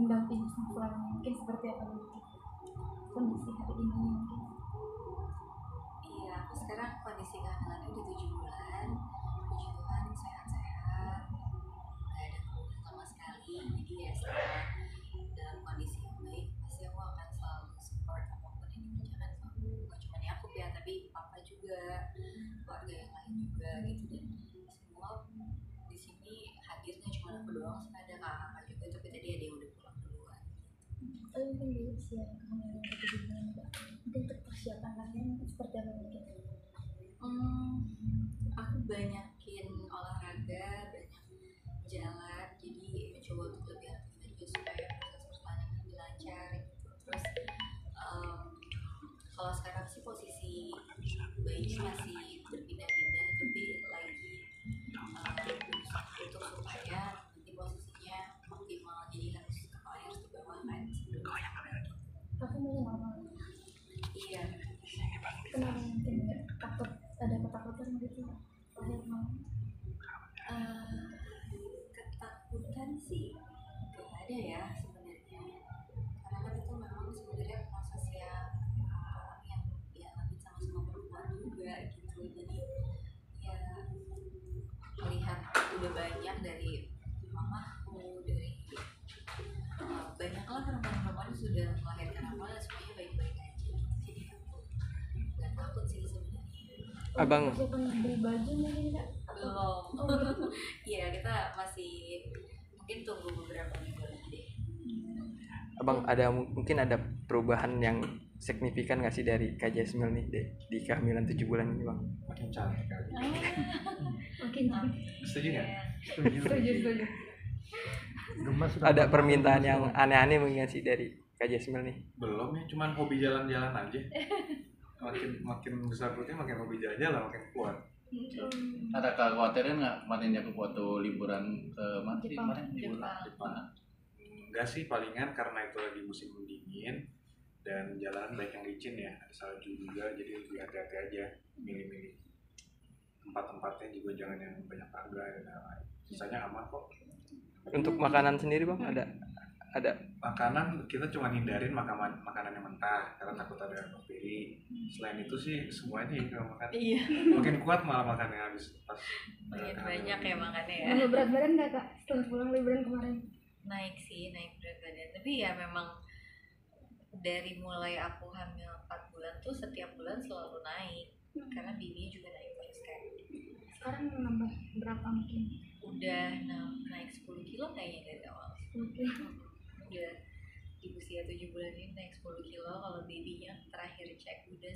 mendampingi selanjutnya mungkin seperti apa kondisi hari ini mungkin? Iya, aku sekarang kondisi kehamilannya udah 7 bulan. Puji Tuhan sehat-sehat, nggak ada keluhan sama sekali. Jadi ya setelah dalam kondisi yang baik, pasti aku akan selalu support apapun yang dikerjakan sama bukan cuma aku ya, tapi papa juga, keluarga yang lain juga gitu. Dan semua di sini hadirnya cuma aku doang, sebenarnya ada kakak juga, tapi tadi ada yang udah pulang duluan. Mungkin di usia kehamilan yang 7 bulan Mbak, mungkin untuk persiapan kalian seperti apa mungkin? Aku banyakin olahraga, banyak jalan, jadi mencoba untuk lebih aktif aja supaya proses persalinan lebih lancar gitu. Terus kalau sekarang sih posisi bayinya masih berpindah-pindah, tapi lagi untuk supaya nanti posisinya optimal, jadi harus kepalanya harus di bawah kan sebelum Aku mau ngomong. iya. Kenapa mungkin nggak takut ada ketakutan gitu lahir mau? Ketakutan sih nggak ada ya sebenarnya, karena kan itu memang sebenarnya proses yang dialami sama perempuan juga gitu. Jadi ya melihat udah banyak dari mamaku, dari banyaklah perempuan-perempuan yang sudah melahirkan apa dan semuanya baik-baik aja. Jadi aku nggak takut sih sebenarnya. Abang Persiapan beli baju mungkin nggak? Belum. Iya, kita masih mungkin tunggu beberapa minggu lagi deh. Abang mungkin ada perubahan yang signifikan nggak sih dari Kak Jasmil nih di kehamilan 7 bulan ini bang? Makin cantik kali. Makin Setuju nggak? setuju. Gemas sudah. Ada permintaan yang aneh-aneh mungkin sih dari Kak Jasmil nih? Belum ya, cuman hobi jalan-jalan aja. Makin besar perutnya makin hobi jalan-jalan, makin kuat. Ada kekhawatiran nggak kemarin ya waktu liburan ke mana sih Jepang. kemarin? Jepang. Enggak sih, palingan karena itu lagi musim dingin dan jalanan banyak yang licin ya, ada salju juga, jadi lebih hati-hati aja milih-milih tempat-tempatnya juga, jangan yang banyak tangga dan lain-lain. Sisanya aman kok. Untuk makanan sendiri bang ada Makanan kita cuma hindarin makanan yang mentah karena takut ada bakteri. Selain itu sih semuanya ya kalau makan. Iya. Makin kuat malah makannya habis pas Banyak ya makannya ya. Nambah berat badan nggak kak setelah pulang liburan kemarin? Naik berat badan. Tapi ya memang dari mulai aku hamil 4 bulan tuh setiap bulan selalu naik. Karena bibi juga naik terus kan. Sekarang nambah berapa mungkin? Udah naik 10 kilo kayaknya dari awal. Oke. Udah di usia 7 bulan ini naik 10 kilo. Kalau babynya terakhir cek udah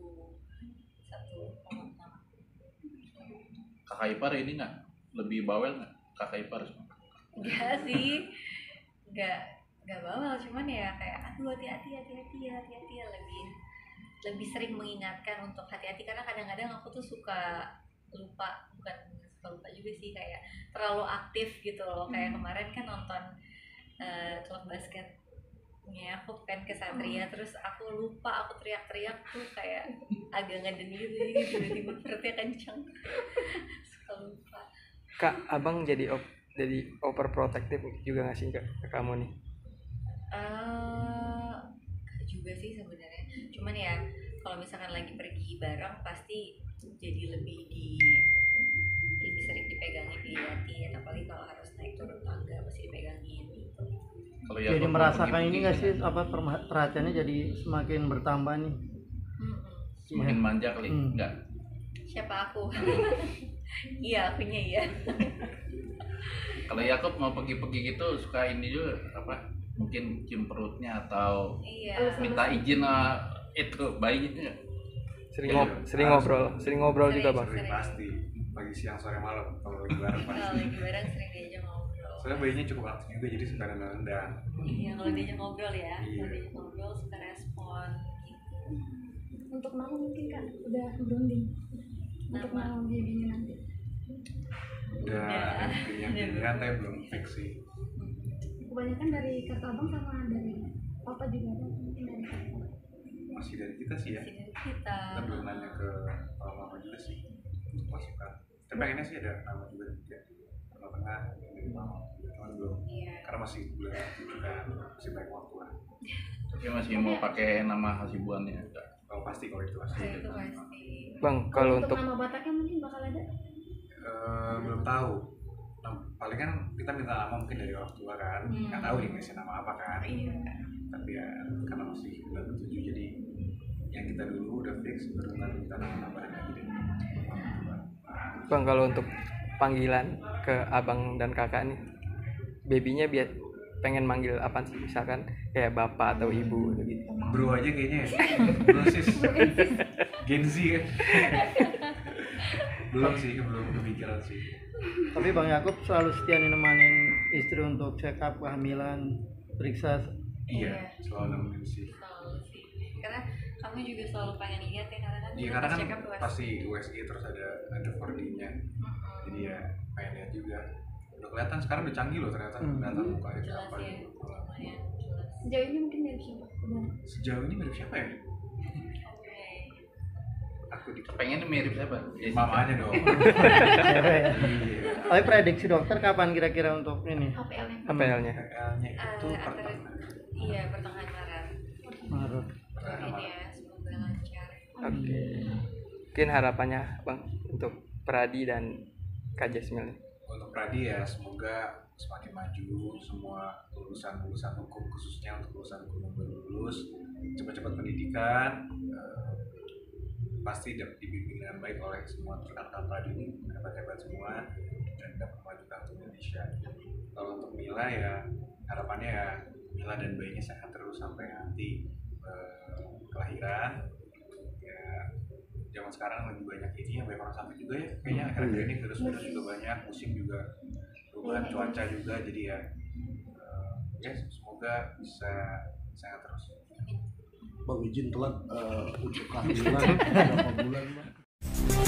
1,6. Kakak ipar ini nggak lebih bawel nggak? Kakak ipar Enggak sih, enggak bawel, cuman ya kayak aduh hati-hati ya, lebih sering mengingatkan untuk hati-hati, karena kadang-kadang aku tuh suka lupa, bukan suka lupa juga sih, kayak terlalu aktif gitu loh. Kayak kemarin kan nonton klub basketnya aku kan ke Satria, terus aku lupa, aku teriak-teriak tuh kayak agak ngeden gitu, jadi tiba-tiba perutnya kenceng. Suka lupa. Kak, abang jadi overprotective juga nggak sih ke kamu nih? Juga sih sebenarnya, cuman ya kalau misalkan lagi pergi bareng pasti jadi lebih sering dipegangin, dilihatin, apalagi kalau harus naik turun tangga pasti dipegangin gitu. kalau ya Jadi merasakan ini nggak sih perhatiannya jadi semakin bertambah nih? semakin manja kali nggak? Siapa aku? Iya, akunya iya. Kalau Yakob mau pergi-pergi gitu suka ini juga mungkin cium perutnya atau minta izin itu bayinya. Sering ngobrol juga bang. Sering pasti pagi siang sore malam kalau lagi bareng pasti. Kalau lagi bareng sering diajak ngobrol. Soalnya bayinya cukup aktif juga, jadi suka nendang. Iya, kalau diajak ngobrol ya, kalau diajak ngobrol suka respon gitu. Untuk nama mungkin kak udah berunding untuk nama babynya nanti? Udah pilihan tapi belum fix sih. Kebanyakan dari kakak abang sama dari papa juga ada mungkin dari kakak? Masih dari kita sih ya. Masih dari kita. Kita belum nanya ke mama juga sih untuk masukan. Tapi pengennya sih ada nama juga dari tengah dari mama. Cuman belum. Iya. Karena masih bulan 7 kan, masih banyak waktu lah. Tapi masih mau pakai nama Hasibuan ya? Enggak. Oh pasti kalau itu pasti. Nah, itu pasti. Bang, kalau untuk untuk nama Bataknya mungkin bakal ada. Belum tahu. Nah, paling kan kita minta nama mungkin dari orang tua kan, nggak tahu nih ngasih nama apa kan. Iya. Tapi ya karena masih bulan 7 jadi yang kita dulu udah fix, baru nanti kita tambahan lagi deh. Bang, kalau untuk panggilan ke abang dan kakak nih, babynya biar pengen manggil apa sih? Misalkan kayak bapak atau ibu gitu. Bro aja kayaknya ya. Bro sis. Gen Z kan. belum kepikiran sih. Tapi Bang Yakub selalu setia nih nemanin istri untuk check up kehamilan, periksa. Iya, selalu nemenin sih. Selalu sih. Karena kamu juga selalu pengen lihat ya, karena kan Iya, kita karena kan check up tuh pasti USG terus ada 4D-nya. Jadi ya pengen lihat juga. Udah kelihatan sekarang udah canggih loh ternyata kelihatan mukanya jelas siapa ya, gitu. lumayan jelas. Sejauh ini mungkin dari siapa? Udah. Sejauh ini mirip siapa ya? Oke. Aku di Pengen mirip siapa? mamanya dong. Cewek ya. Iya. Tapi prediksi dokter kapan kira-kira untuk ini? HPL-nya. HPL-nya. PL-nya itu Antara iya pertengahan Maret. Maret. Ini ya, semoga lancar. Oke. Mungkin harapannya Bang untuk Pradi dan Kak Jasmine. Untuk Pradi ya semoga semakin maju semua lulusan hukum, khususnya untuk lulusan hukum yang baru lulus cepat-cepat pendidikan, pasti dapat dibimbing dengan baik oleh semua rekan-rekan Pradi ini, hebat-hebat semua, dan dapat memajukan untuk Indonesia. Kalau untuk Mila ya harapannya ya Mila dan bayinya sehat terus sampai nanti kelahiran. Ya zaman sekarang lebih banyak ini ya, banyak orang sakit juga ya kayaknya akhir-akhir ini virus-virus juga banyak, musim juga perubahan cuaca juga, jadi ya semoga bisa sehat terus. Bang izin telat untuk kehamilan berapa bulan Bang?